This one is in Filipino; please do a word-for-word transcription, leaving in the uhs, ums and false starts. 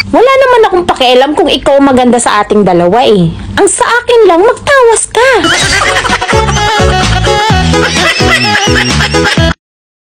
Wala naman akong pakialam kung ikaw maganda sa ating dalawa eh. Ang sa akin lang, magtawa